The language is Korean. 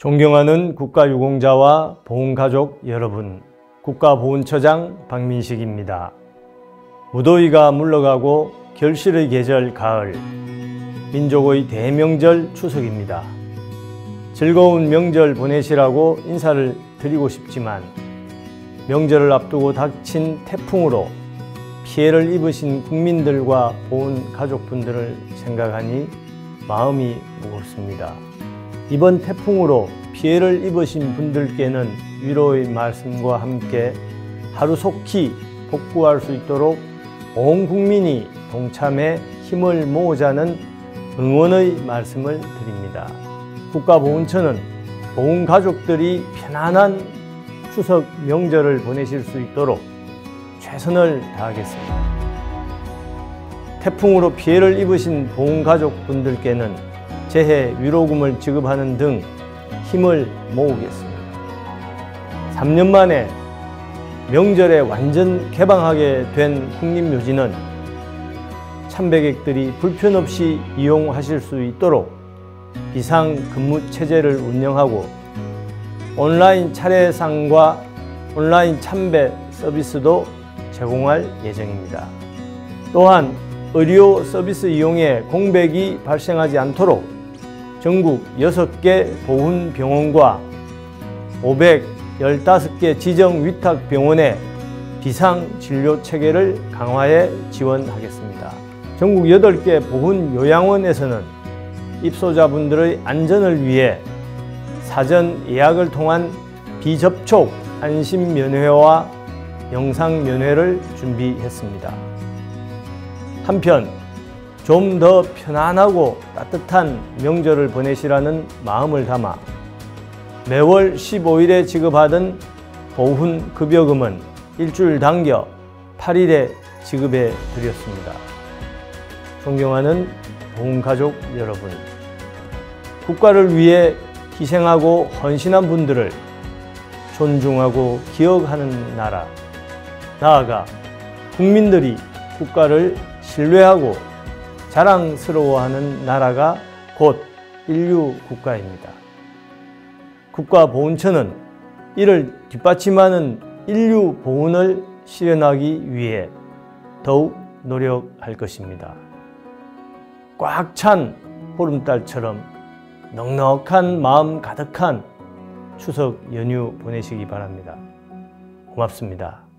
존경하는 국가유공자와 보훈가족 여러분, 국가보훈처장 박민식입니다. 무더위가 물러가고 결실의 계절 가을, 민족의 대명절 추석입니다. 즐거운 명절 보내시라고 인사를 드리고 싶지만 명절을 앞두고 닥친 태풍으로 피해를 입으신 국민들과 보훈가족분들을 생각하니 마음이 무겁습니다. 이번 태풍으로 피해를 입으신 분들께는 위로의 말씀과 함께 하루속히 복구할 수 있도록 온 국민이 동참해 힘을 모으자는 응원의 말씀을 드립니다. 국가보훈처는 보훈가족들이 편안한 추석 명절을 보내실 수 있도록 최선을 다하겠습니다. 태풍으로 피해를 입으신 보훈가족분들께는 재해 위로금을 지급하는 등 힘을 모으겠습니다. 3년 만에 명절에 완전 개방하게 된 국립묘지는 참배객들이 불편 없이 이용하실 수 있도록 비상근무체제를 운영하고 온라인 차례상과 온라인 참배 서비스도 제공할 예정입니다. 또한 의료 서비스 이용에 공백이 발생하지 않도록 전국 6개 보훈병원과 515개 지정위탁병원의 비상진료체계를 강화해 지원하겠습니다. 전국 8개 보훈요양원에서는 입소자분들의 안전을 위해 사전 예약을 통한 비접촉 안심면회와 영상면회를 준비했습니다. 한편 좀 더 편안하고 따뜻한 명절을 보내시라는 마음을 담아 매월 15일에 지급하던 보훈급여금은 일주일 당겨 8일에 지급해 드렸습니다. 존경하는 보훈가족 여러분, 국가를 위해 희생하고 헌신한 분들을 존중하고 기억하는 나라, 나아가 국민들이 국가를 신뢰하고 자랑스러워하는 나라가 곧 인류국가입니다. 국가보훈처는 이를 뒷받침하는 인류보훈을 실현하기 위해 더욱 노력할 것입니다. 꽉 찬 보름달처럼 넉넉한 마음 가득한 추석 연휴 보내시기 바랍니다. 고맙습니다.